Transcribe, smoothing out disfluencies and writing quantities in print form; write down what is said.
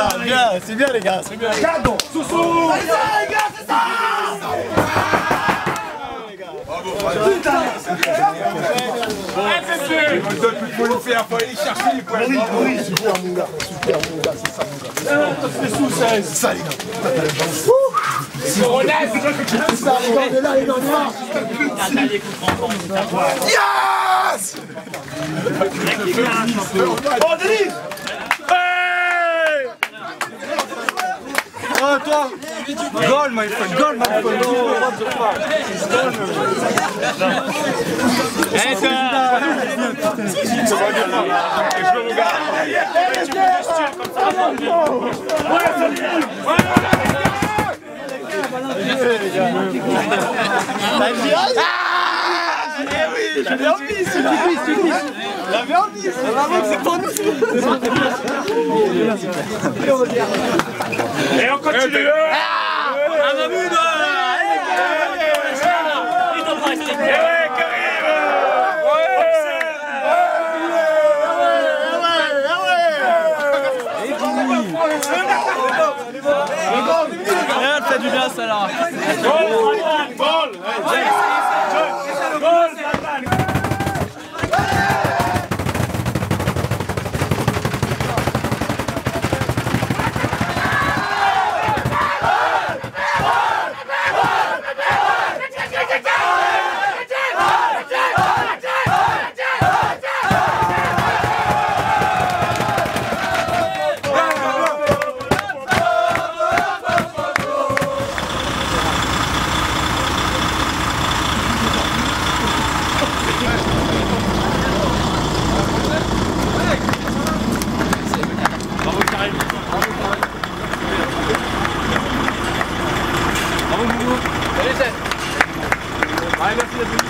bien, c'est bien les gars, c'est bien. Cadeau, Soussou. C'est ça les gars, c'est ça. Putain. Il faut le faire, faut aller chercher les points. Oui, super mon gars, c'est ça mon gars. C'est ça les gars. C'est Ronald. C'est ça les gars, on est là, il en est là. Yes. Oh Denis. Oh toi. Goal my friend, goal my friend. What the fuck? J'avais envie, j'avais envie, c'est pour nous. Et on continue. Elle fait du bien ça là. Allez, merci d'être venu.